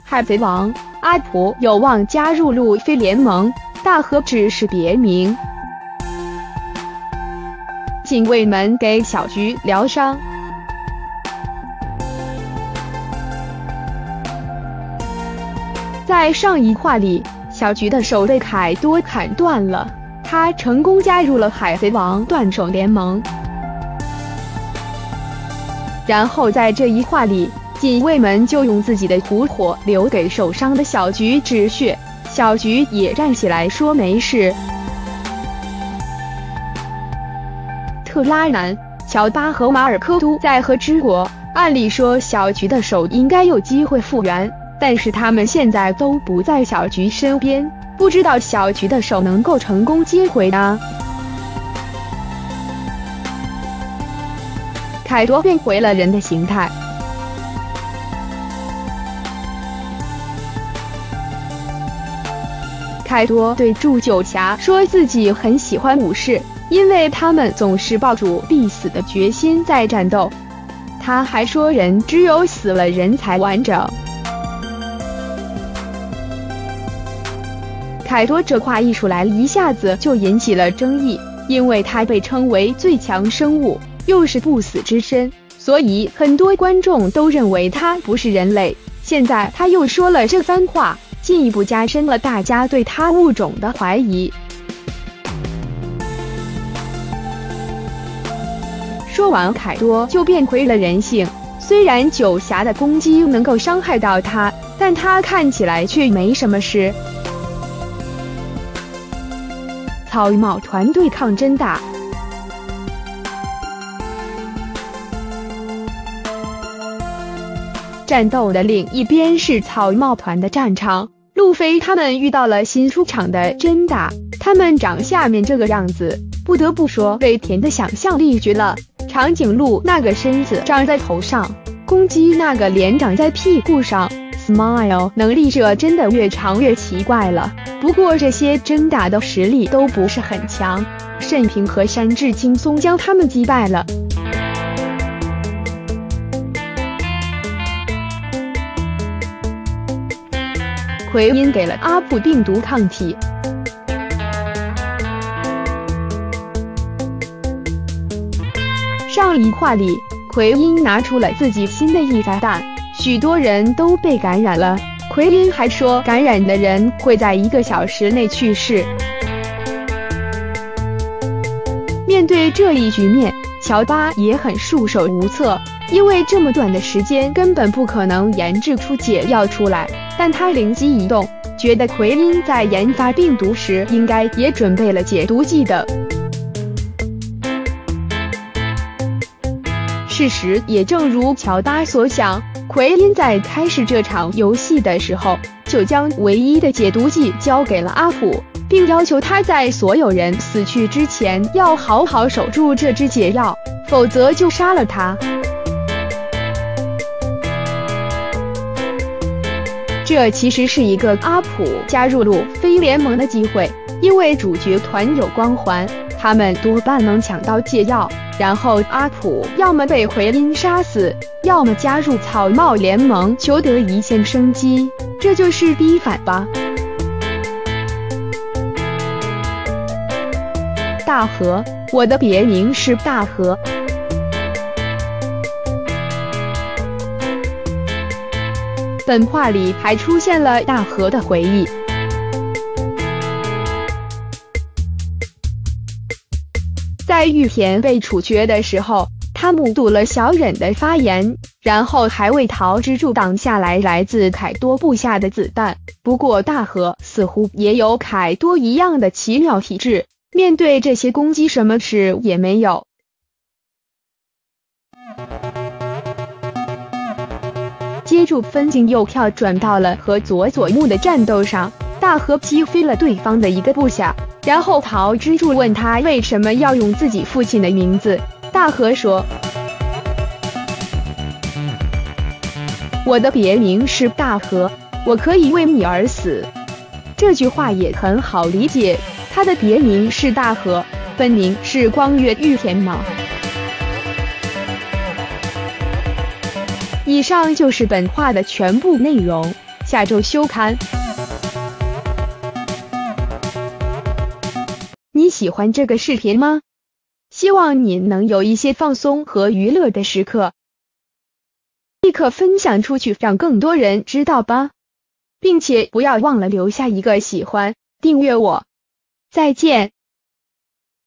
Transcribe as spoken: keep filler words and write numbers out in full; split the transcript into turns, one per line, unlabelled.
海贼王阿普有望加入路飞联盟，大和只是别名。警卫们给小菊疗伤。在上一话里，小菊的手被凯多砍断了，他成功加入了海贼王断手联盟。然后在这一话里，警卫们就用自己的吐火留给受伤的小菊止血，小菊也站起来说没事。特拉南、乔巴和马尔科都在和之国，按理说小菊的手应该有机会复原，但是他们现在都不在小菊身边，不知道小菊的手能够成功接回啊。凯多变回了人的形态。凯多对祝九侠说自己很喜欢武士，因为他们总是抱住必死的决心在战斗。他还说人只有死了人才完整。凯多这话一出来，一下子就引起了争议，因为他被称为最强生物，又是不死之身，所以很多观众都认为他不是人类。现在他又说了这番话，进一步加深了大家对他物种的怀疑。说完，凯多就变回了人性。虽然九侠的攻击能够伤害到他，但他看起来却没什么事。草帽团对抗真大。战斗的另一边是草帽团的战场，路飞他们遇到了新出场的真大，他们长下面这个样子，不得不说尾田的想象力绝了。长颈鹿那个身子长在头上，公鸡那个脸长在屁股上 ，Smile 能力这真的越长越奇怪了。不过这些真打的实力都不是很强，慎平和山治轻松将他们击败了。奎因给了阿普病毒抗体。上一话里，奎因拿出了自己新的易炸弹，许多人都被感染了。奎因还说，感染的人会在一个小时内去世。面对这一局面，乔巴也很束手无策，因为这么短的时间根本不可能研制出解药出来。但他灵机一动，觉得奎因在研发病毒时应该也准备了解毒剂的。事实也正如乔巴所想，奎因在开始这场游戏的时候，就将唯一的解毒剂交给了阿普，并要求他在所有人死去之前要好好守住这支解药，否则就杀了他。这其实是一个阿普加入路飞联盟的机会，因为主角团有光环，他们多半能抢到解药，然后阿普要么被奎因杀死，要么加入草帽联盟求得一线生机，这就是逼反吧。大和，我的别名是大和。本话里还出现了大和的回忆。在玉田被处决的时候，他目睹了小忍的发言，然后还为桃之助挡下来来自凯多部下的子弹。不过大和似乎也有凯多一样的奇妙体质，面对这些攻击什么事也没有。接住分镜又跳转到了和佐佐木的战斗上，大和击飞了对方的一个部下，然后桃之助问他为什么要用自己父亲的名字，大和说：“我的别名是大和，我可以为你而死。”这句话也很好理解，他的别名是大和，本名是光月玉田嘛。以上就是本话的全部内容， 下周休刊。你喜欢这个视频吗？希望你能有一些放松和娱乐的时刻。立刻分享出去，让更多人知道吧，并且不要忘了留下一个喜欢，订阅我。再见。